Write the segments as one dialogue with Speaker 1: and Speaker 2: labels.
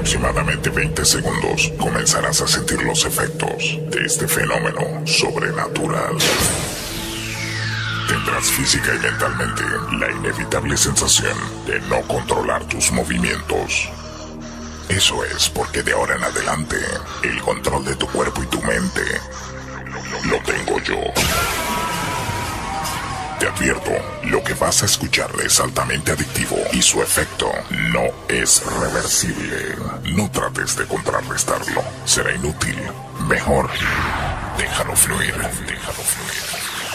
Speaker 1: aproximadamente 20 segundos comenzarás a sentir los efectos de este fenómeno sobrenatural. Tendrás física y mentalmente la inevitable sensación de no controlar tus movimientos. Eso es porque de ahora en adelante, el control de tu cuerpo y tu mente lo tengo yo. Te advierto, lo que vas a escuchar es altamente adictivo y su efecto no es reversible. No trates de contrarrestarlo, será inútil. Mejor, déjalo fluir, déjalo fluir.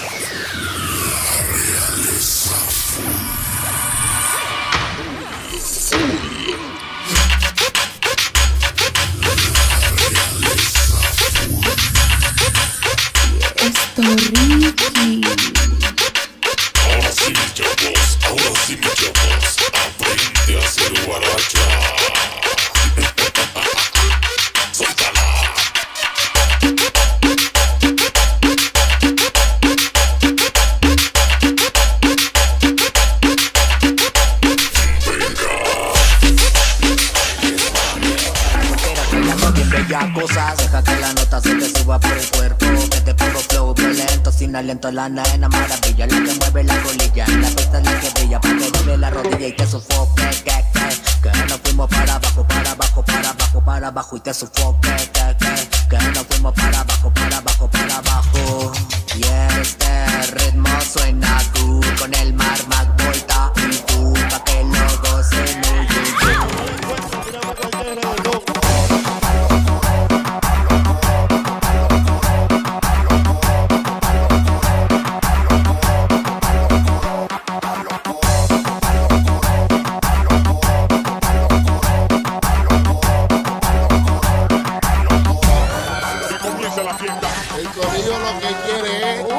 Speaker 2: Esto Ricky.
Speaker 3: Ahora sí, mis chavos, aprende a hacer guaracha. Suéltala.
Speaker 4: Ya cosas, deja que la nota se te suba por el cuerpo, que te pongo flow violento, sin aliento, la nena maravilla, la que mueve la colilla, la pista es la que brilla, pa' que doble la rodilla y te sofoque, que nos fuimos para abajo, para abajo, para abajo, para abajo y te sofoque, que nos fuimos para abajo, para abajo, para abajo, y este ritmo suena cool, con el mar más volta y tú, pa' que lo gocen
Speaker 3: El corillo lo que quiere es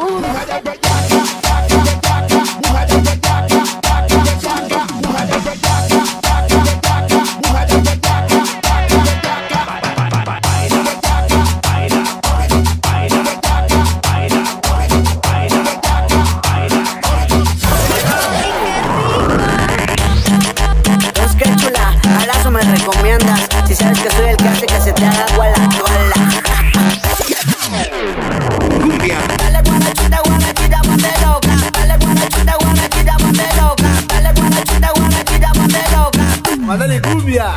Speaker 5: Es que chula, alazo me recomiendas. Si sabes que soy el que hace que se te haga agua la cola. Cumbia. Dale guarachita, guarachita, ponte loca. Dale guarachita, guarachita, ponte loca. Dale guarachita, guarachita, ponte loca. Mándale cumbia.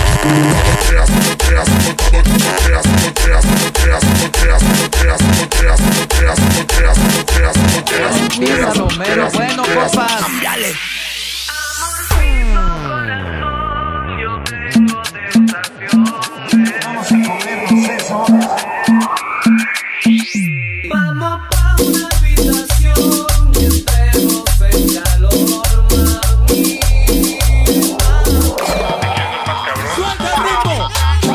Speaker 6: Empieza Romero, bueno, compas.
Speaker 4: cambiale.
Speaker 6: Vamos a comernos eso.
Speaker 7: Vamos pa' una habitación y entremos en calor, mami.
Speaker 3: ¡Suelta el ritmo!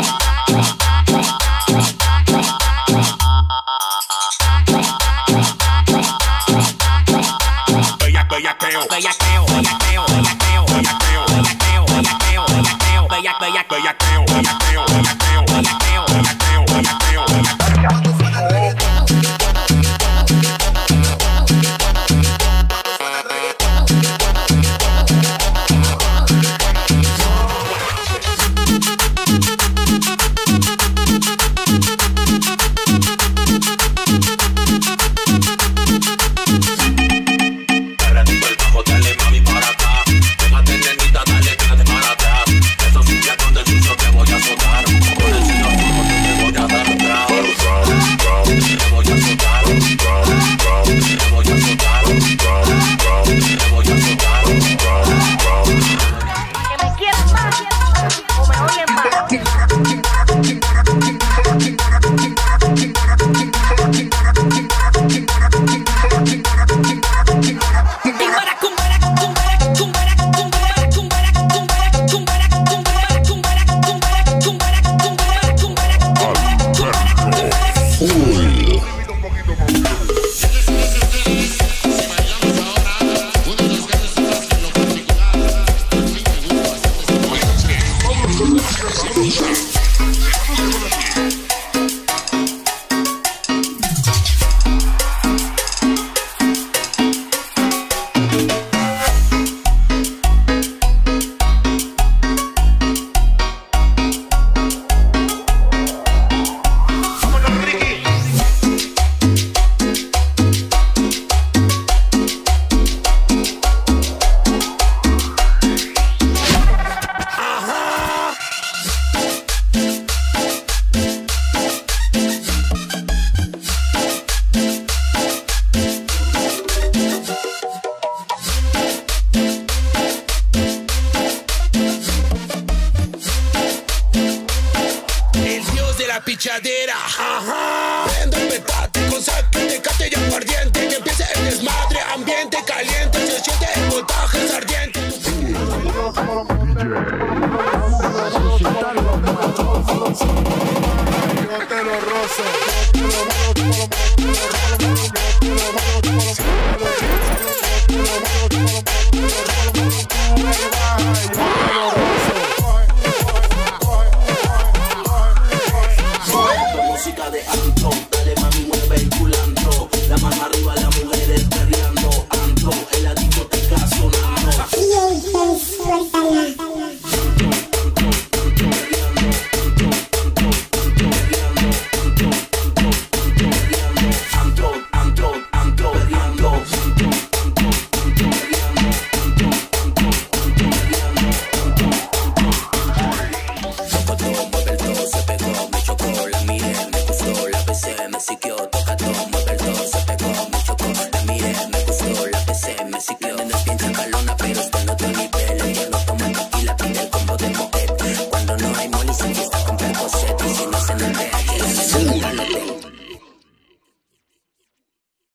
Speaker 7: Bellaqueo, bellaqueo, bellaqueo, bellaqueo, bellaqueo, bellaqueo, bellaqueo, bellaqueo, bellaqueo, bellaqueo, bellaqueo, bellaqueo, bellaqueo, bellaqueo, bellaqueo.
Speaker 3: Dale mami para acá, pégate nenita, dale, pégate para atrás. Eso es un con del sucio que voy
Speaker 8: pichadera. Ajá. Prendo el petate con saque, tecate y aguardiente. Que empiece el desmadre, ambiente caliente. Se siente el voltaje ardiente.